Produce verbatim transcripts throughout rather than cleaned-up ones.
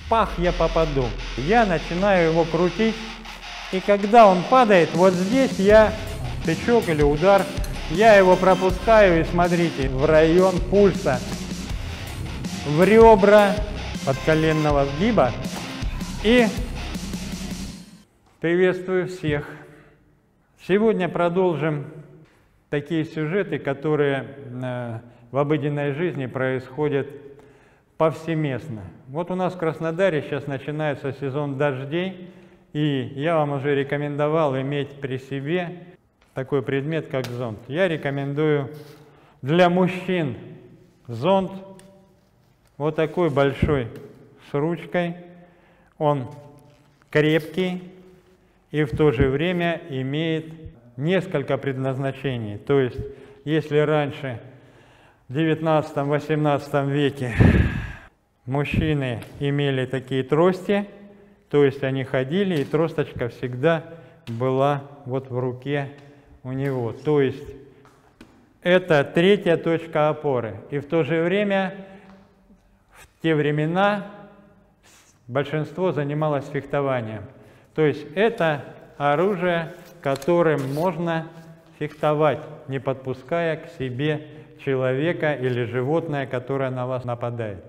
в пах я попаду. Я начинаю его крутить, и когда он падает, вот здесь я, тычок или удар, я его пропускаю, и смотрите, в район пульса, в ребра подколенного сгиба. И приветствую всех. Сегодня продолжим такие сюжеты, которые э, в обыденной жизни происходят повсеместно. Вот у нас в Краснодаре сейчас начинается сезон дождей, и я вам уже рекомендовал иметь при себе такой предмет, как зонт. Я рекомендую для мужчин зонт вот такой большой с ручкой. Он крепкий и в то же время имеет несколько предназначений. То есть, если раньше в девятнадцатом-восемнадцатом веке мужчины имели такие трости, то есть они ходили, и тросточка всегда была вот в руке у него. То есть это третья точка опоры. И в то же время, в те времена, большинство занималось фехтованием. То есть это оружие, которым можно фехтовать, не подпуская к себе человека или животное, которое на вас нападает.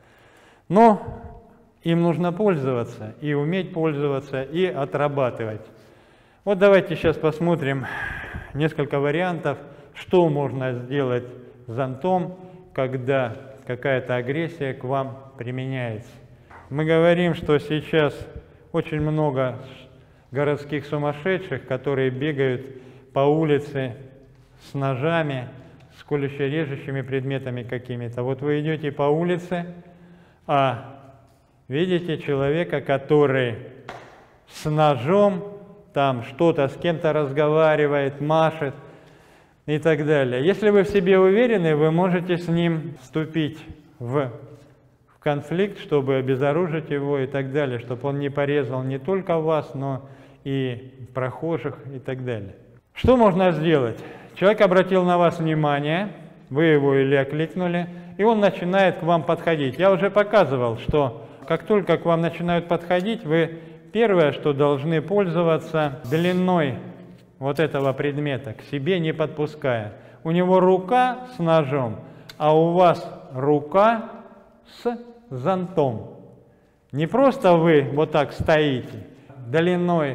Но им нужно пользоваться, и уметь пользоваться, и отрабатывать. Вот давайте сейчас посмотрим несколько вариантов, что можно сделать зонтом, когда какая-то агрессия к вам применяется. Мы говорим, что сейчас очень много городских сумасшедших, которые бегают по улице с ножами, с колюще-режущими предметами какими-то. Вот вы идете по улице, а видите человека, который с ножом там что-то с кем-то разговаривает, машет и так далее. Если вы в себе уверены, вы можете с ним вступить в конфликт, чтобы обезоружить его и так далее, чтобы он не порезал не только вас, но и прохожих и так далее. Что можно сделать? Человек обратил на вас внимание, вы его или окликнули, и он начинает к вам подходить. Я уже показывал, что как только к вам начинают подходить, вы первое, что должны пользоваться длиной вот этого предмета, к себе не подпуская. У него рука с ножом, а у вас рука с зонтом. Не просто вы вот так стоите, длиной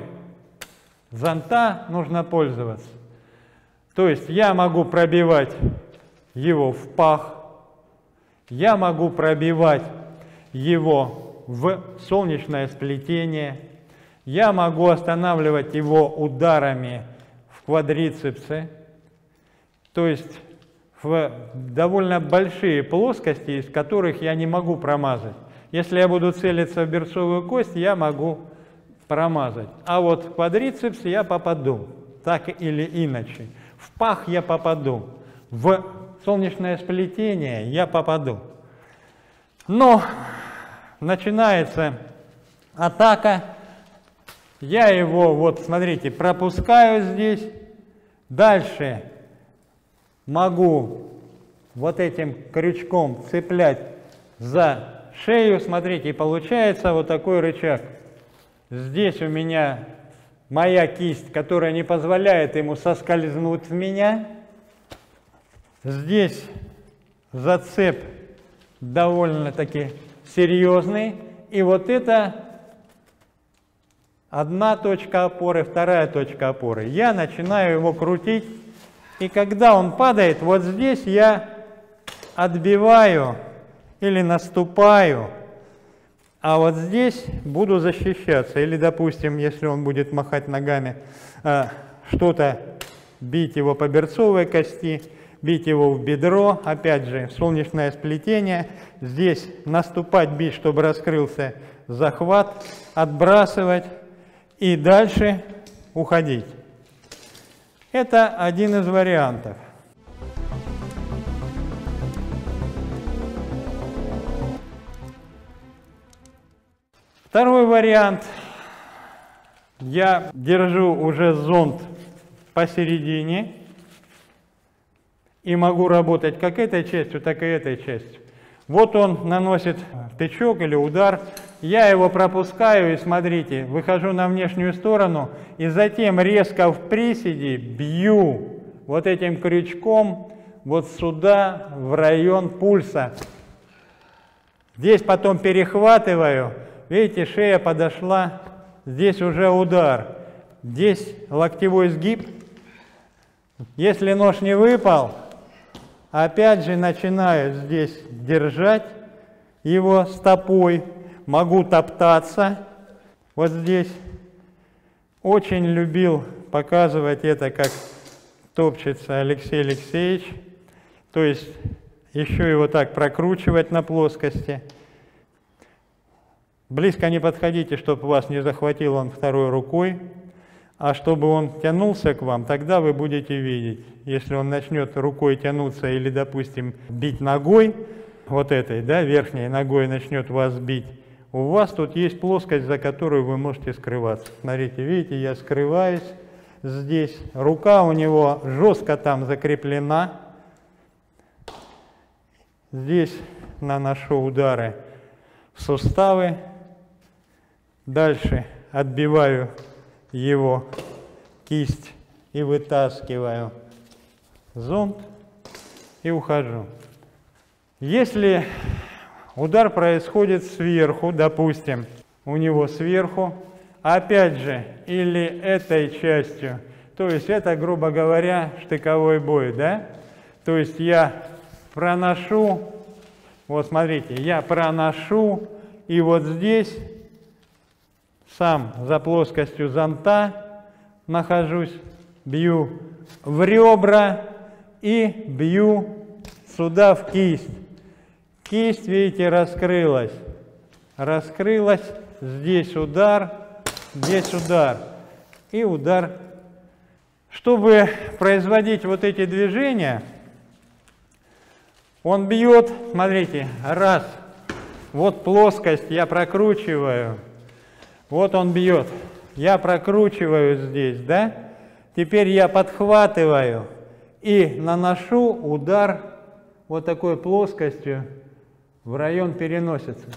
зонта нужно пользоваться. То есть я могу пробивать его в пах, я могу пробивать его в солнечное сплетение, я могу останавливать его ударами в квадрицепсы, то есть в довольно большие плоскости, из которых я не могу промазать. Если я буду целиться в берцовую кость, я могу промазать. А вот в квадрицепс я попаду, так или иначе. В пах я попаду, в солнечное сплетение я попаду. Но начинается атака, я его, вот смотрите, пропускаю здесь, дальше могу вот этим крючком цеплять за шею, смотрите, и получается вот такой рычаг. Здесь у меня моя кисть, которая не позволяет ему соскользнуть в меня. Здесь зацеп довольно-таки серьезный. И вот это одна точка опоры, вторая точка опоры. Я начинаю его крутить. И когда он падает, вот здесь я отбиваю или наступаю, а вот здесь буду защищаться. Или, допустим, если он будет махать ногами, что-то бить его по берцовой кости, бить его в бедро, опять же, солнечное сплетение. Здесь наступать, бить, чтобы раскрылся захват, отбрасывать и дальше уходить. Это один из вариантов. Второй вариант. Я держу уже зонт посередине и могу работать как этой частью, так и этой частью. Вот он наносит тычок или удар, я его пропускаю и, смотрите, выхожу на внешнюю сторону и затем резко в приседе бью вот этим крючком вот сюда, в район пульса. Здесь потом перехватываю, видите, шея подошла, здесь уже удар. Здесь локтевой сгиб. Если нож не выпал, опять же начинаю здесь держать его стопой, могу топтаться вот здесь. Очень любил показывать это, как топчется Алексей Алексеевич, то есть еще его так прокручивать на плоскости. Близко не подходите, чтобы вас не захватил он второй рукой, а чтобы он тянулся к вам, тогда вы будете видеть. Если он начнет рукой тянуться или, допустим, бить ногой, вот этой, да, верхней ногой начнет вас бить, у вас тут есть плоскость, за которую вы можете скрываться. Смотрите, видите, я скрываюсь здесь, рука у него жестко там закреплена. Здесь наношу удары в суставы, дальше отбиваю его кисть и вытаскиваю зонт и ухожу. Если удар происходит сверху, допустим, у него сверху, опять же, или этой частью, то есть это, грубо говоря, штыковой бой, да? То есть я проношу, вот смотрите, я проношу, и вот здесь сам за плоскостью зонта нахожусь, бью в ребра и бью сюда в кисть. Кисть, видите, раскрылась. Раскрылась, здесь удар, здесь удар и удар. Чтобы производить вот эти движения, он бьет, смотрите, раз, вот плоскость я прокручиваю, вот он бьет, я прокручиваю здесь, да, теперь я подхватываю и наношу удар вот такой плоскостью в район переносицы.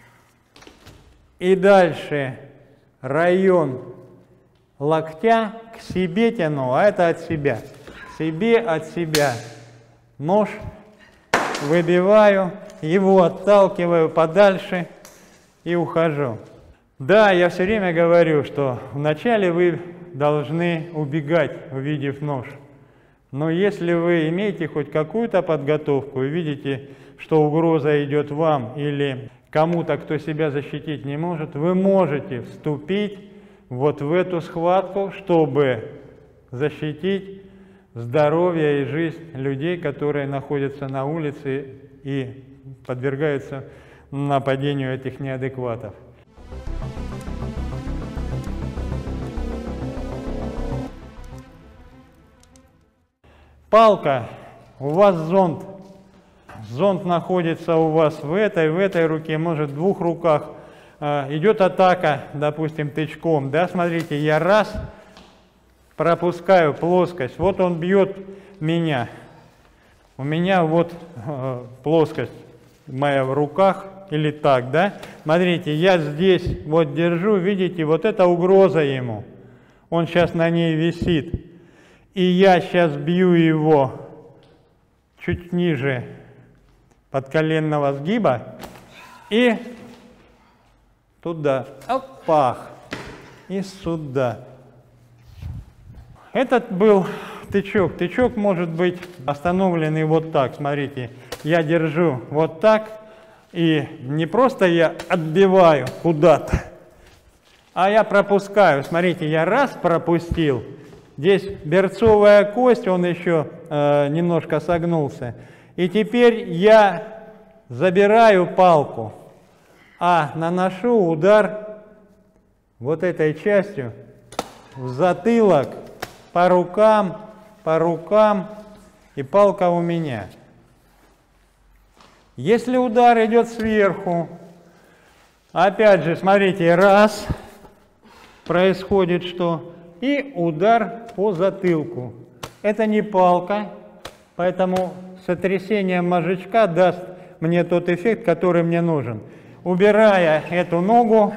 И дальше район локтя к себе тяну, а это от себя, к себе, от себя, нож. Выбиваю, его отталкиваю подальше и ухожу. Да, я все время говорю, что вначале вы должны убегать, увидев нож. Но если вы имеете хоть какую-то подготовку и видите, что угроза идет вам или кому-то, кто себя защитить не может, вы можете вступить вот в эту схватку, чтобы защитить здоровье и жизнь людей, которые находятся на улице и подвергаются нападению этих неадекватов. Палка, у вас зонт. Зонт находится у вас в этой, в этой руке, может в двух руках. Идет атака, допустим, тычком. Да, смотрите, я раз пропускаю плоскость, вот он бьет меня. У меня вот э, плоскость моя в руках, или так, да? Смотрите, я здесь вот держу, видите, вот это угроза ему. Он сейчас на ней висит. И я сейчас бью его чуть ниже подколенного сгиба и туда, опах, и сюда. Этот был тычок. Тычок может быть остановленный вот так. Смотрите, я держу вот так, и не просто я отбиваю куда-то, а я пропускаю. Смотрите, я раз пропустил, здесь берцовая кость, он еще э, немножко согнулся. И теперь я забираю палку, а наношу удар вот этой частью в затылок, по рукам, по рукам, и палка у меня. Если удар идет сверху, опять же, смотрите, раз, происходит что? И удар по затылку. Это не палка, поэтому сотрясение мозжечка даст мне тот эффект, который мне нужен. убирая эту ногу,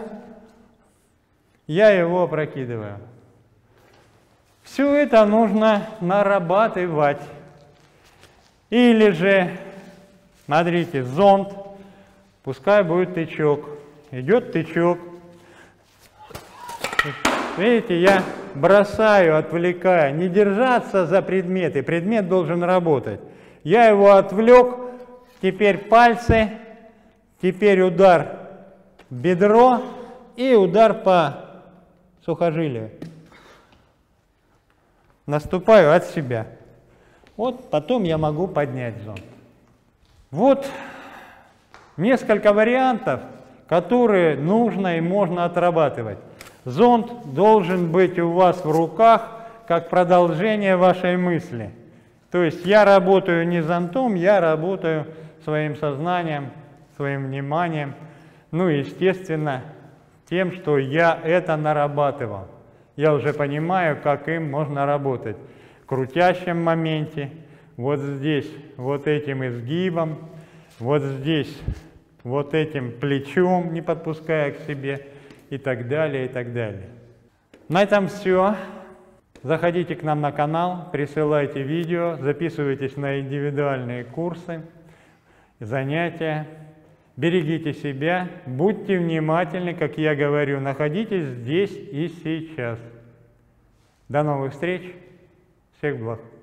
я его опрокидываю. Все это нужно нарабатывать. Или же, смотрите, зонт, пускай будет тычок. Идет тычок. Видите, я бросаю, отвлекаю. Не держаться за предметы. Предмет должен работать. Я его отвлек. Теперь пальцы. Теперь удар в бедро и удар по сухожилию. Наступаю от себя. Вот потом я могу поднять зонт. Вот несколько вариантов, которые нужно и можно отрабатывать. Зонт должен быть у вас в руках как продолжение вашей мысли. То есть я работаю не зонтом, я работаю своим сознанием, своим вниманием, ну и, естественно, тем, что я это нарабатывал. Я уже понимаю, как им можно работать. В крутящем моменте, вот здесь, вот этим изгибом, вот здесь, вот этим плечом, не подпуская к себе, и так далее, и так далее. На этом все. Заходите к нам на канал, присылайте видео, записывайтесь на индивидуальные курсы, занятия. Берегите себя, будьте внимательны, как я говорю, находитесь здесь и сейчас. До новых встреч, всех благ.